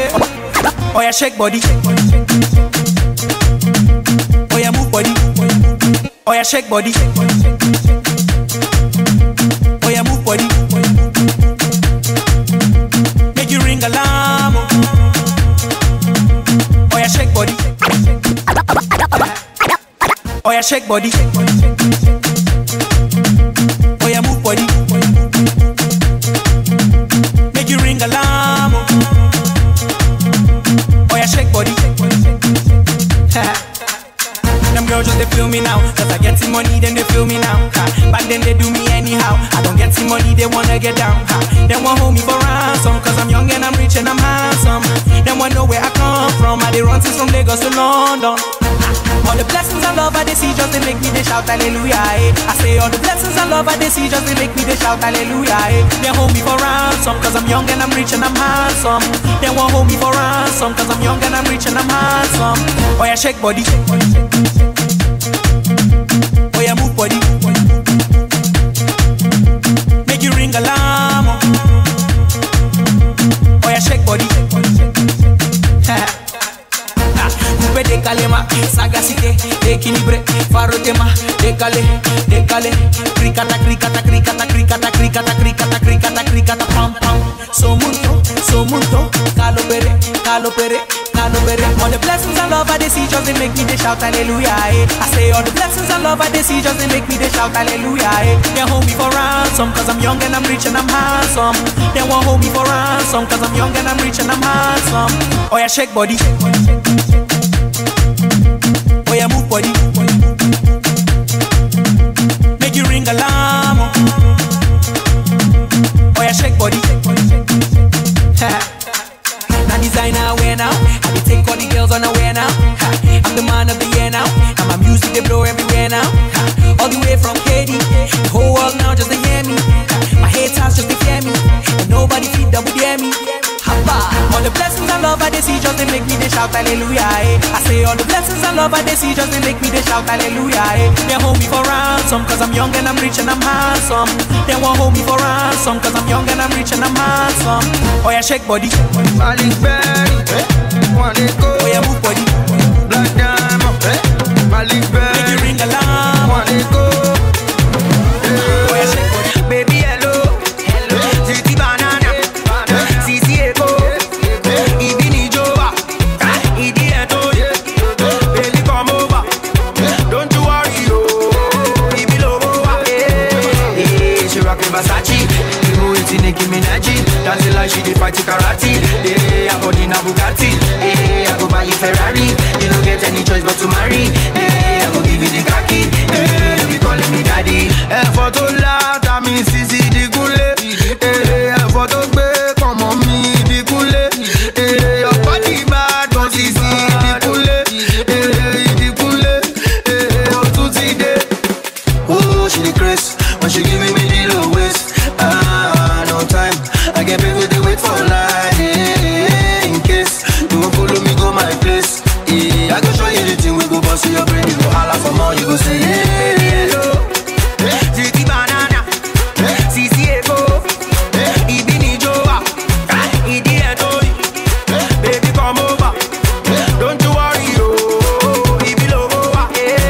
Oh yeah, shake body. Oh yeah, move body. Oh yeah, shake body. Oh yeah, move body. Make you ring alarm. Oh yeah, shake body. Oh yeah, shake body. Oh yeah, move body. Make you ring alarm. Oh yeah, shake body. Them girls just they feel me now, cause I get some money, then they feel me now. Back then they do me anyhow. I don't get some money, they wanna get down. They want hold me for ransom, cause I'm young and I'm rich and I'm handsome. They want know where I come from. I they run since from Lagos to London. All the blessings and love I they see just they make me they shout hallelujah. I say all the blessings and love I they see just they make me they shout hallelujah. They hold me for ransom, cause I'm young and I'm rich and I'm handsome. They want hold me for ransom, cause I'm young and I'm rich and I'm handsome. Oh yeah, shake body. Oh yeah, move body. Make you ring alarm. Oh yeah, shake body. Coupe de calema, sagacité, équilibré, faro tema, décalé, cricata, cricata, cricata, cricata, cricata, cricata, cricata, cricata, pam pam. So mundo, calopere, calopere, calopere. All the blessings and love I they see just they make me they shout hallelujah. I say all the blessings and love I they see just they make me they shout hallelujah. They hold me for ransom, cause I'm young and I'm rich and I'm handsome. They won't hold me for ransom, cause I'm young and I'm rich and I'm handsome. Oh yeah, shake body. Oh yeah, move body. Make you ring alarm. Oh yeah, shake body. Now designer wear now. I dey take all the girls on a wear now. I'm the man of the year now. And my music they blow everywhere now. All the way from KD, the whole world now just to hear me. My haters just to fear me, and nobody feed double dare me. All the blessings and love I they see just they make me they shout hallelujah. I say all the blessings and love I they see just they make me they shout hallelujah. They hold me for ransom, cause I'm young and I'm rich and I'm handsome. They won't hold me for ransom, cause I'm young and I'm rich and I'm handsome. Oh yeah, shake body. Malik Berry, oh yeah, move body. Black Diamond, Malik Berry, make you ring alarm. Oh yeah, shake body. Baby hello, Titi banana, Sisi eko, Ibini joba, Idi eto, baby come over, don't you worry yo, Ibi lobowa. She rockin' Versace, you eating Nicki Minaj, dancing like she dey fight karate. I body na Bugatti, I go buy you Ferrari, you don't get any choice but to marry. I go give you the khaki, you be calling me daddy. Photo la, that means Sisi di gule. Photo gbe, come on me di gule. Your body bad, but Sisi di gule. Di gule, oh tutti day. Oh, she the grace, when she giving me the low waist. No time, I get paid with the wait for life. In case you won't follow me, go my place. I go show you the thing, we go bust your brain. You go holla for more, you go say baby hello. Titi banana, Sisi eko, Ibini joba, Idi eto, baby come over, don't you worry yo, Ibi lobowa.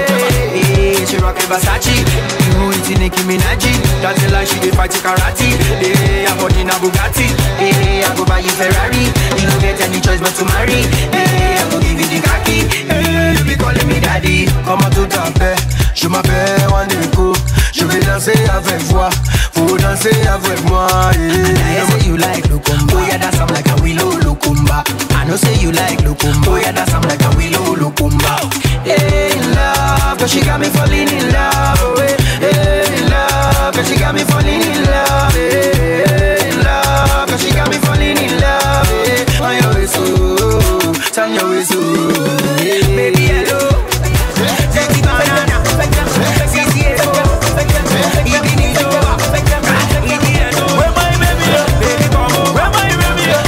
She rockin' Versace, you eating Nicki Minaj, dancing like she dey fight karate. I body na Bugatti, I go buy you Ferrari, you don't get any choice but to marry. I go give you the khaki, you be calling me daddy. Comment tout à fait, je m'appelle Wandeko. Je vais danser avec toi, faut danser avec moi. I say you like Lukumba, oh yeah that's I'm like a willow Lukumba. I know say you like Lukumba, oh yeah that's I'm like a willow Lukumba. Hey in love, cause she got me falling in love. Hey in love, cause she got me falling in love. Hey in love, cause she got me falling in love. On your way so, turn your way so. Baby hello, Titi banana, Sisi eko, Ibini joba, Idi eto. Where my baby, baby come over. Where my baby,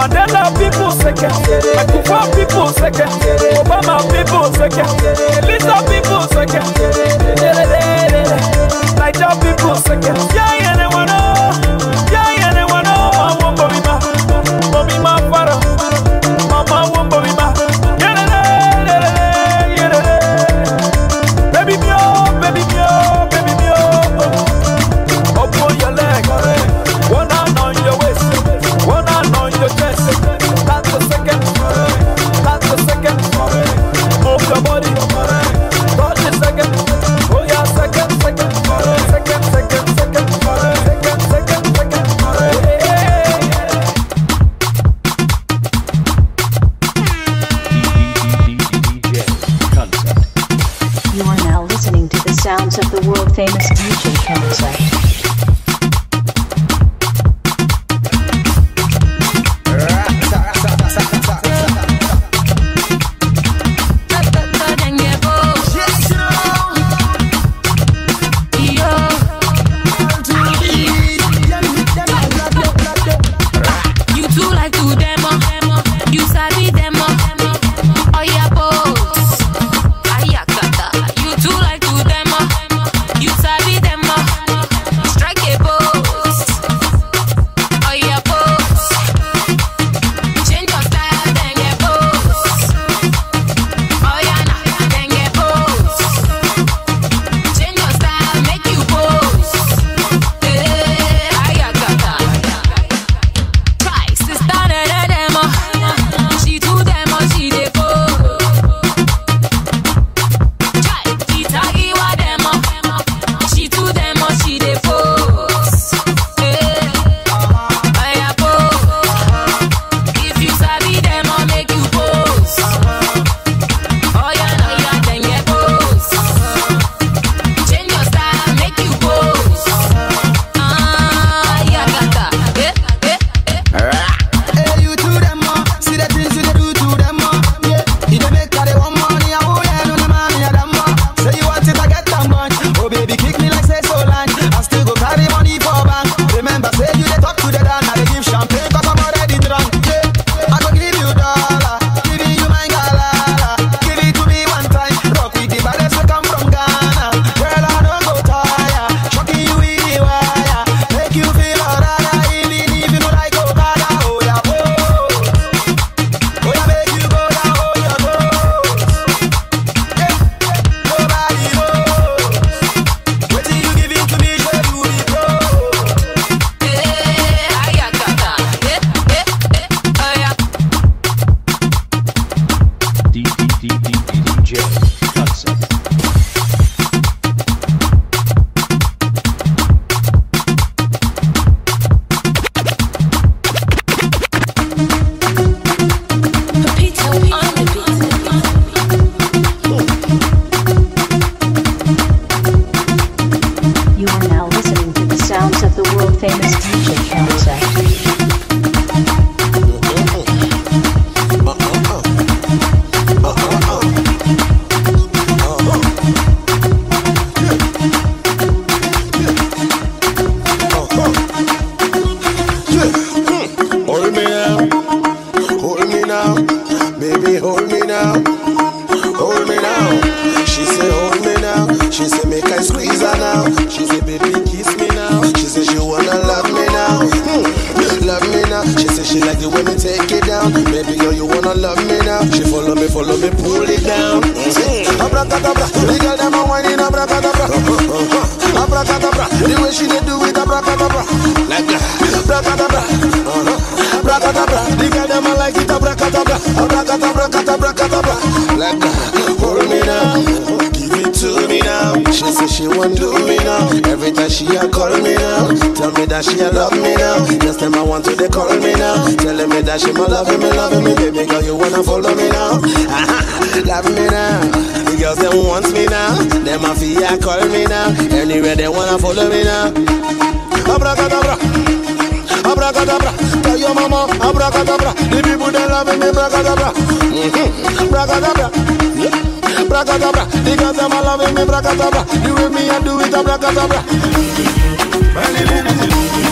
Mandela people second, Akufa people second, Obama people second, Elisa people second, Niger people second. Yeah, anyone know, Mommy ma fara, Mama wombo ma. Baby mio, open your leg, one hand on your waist, one hand on your chest. That's the second, move your body, touch the second, oh yeah, second, You are now listening to the sounds of the world-famous DJ Concept. She love me now. Next time I want to, they call me now. Telling me that she my loving me, baby girl, you wanna follow me now? Love me now. The girls them wants me now. Them a feel call me now. Anywhere they wanna follow me now. Abracadabra, abracadabra. Tell your mama, abracadabra. The people they loving me, abracadabra. Abracadabra, abracadabra. The girls them a loving me, abracadabra. The way me I do it, abracadabra.